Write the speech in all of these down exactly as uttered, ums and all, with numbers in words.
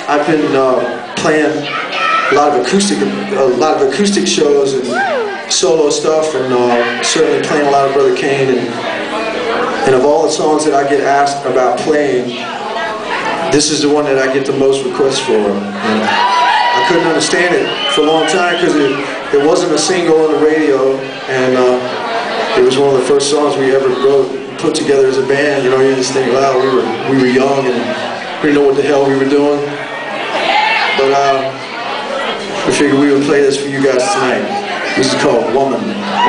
I've been uh, playing a lot of acoustic, a lot of acoustic shows and solo stuff, and uh, certainly playing a lot of Brother Kane. And, and of all the songs that I get asked about playing, this is the one that I get the most requests for. And I couldn't understand it for a long time because it, it wasn't a single on the radio, and uh, it was one of the first songs we ever wrote, put together as a band. You know, you just think, wow, we were we were young and we didn't know what the hell we were doing. But uh, we figured we would play this for you guys tonight. This is called Woman.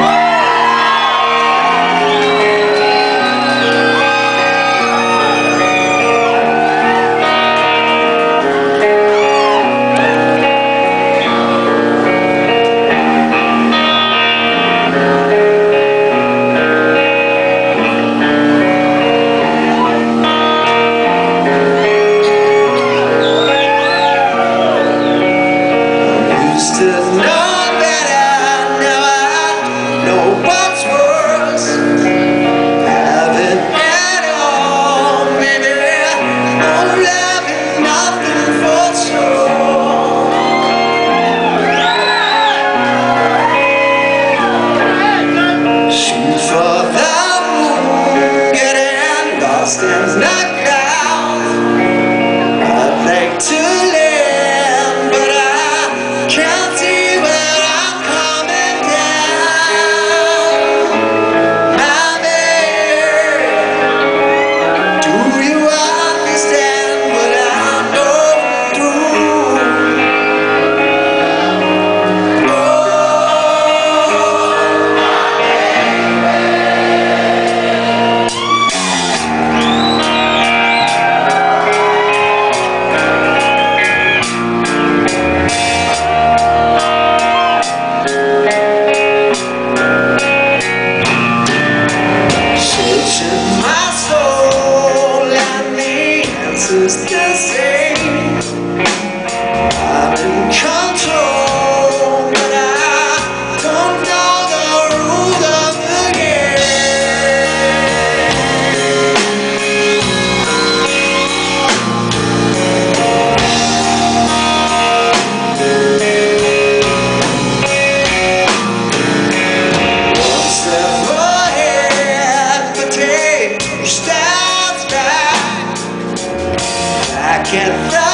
Stands knocked out. I'd like to land, but I can't see where I'm coming down. My baby, do you understand what I'm going through? Is the same. I'm in control, but I don't know the rules of the game. One step ahead, but take two steps back. I can't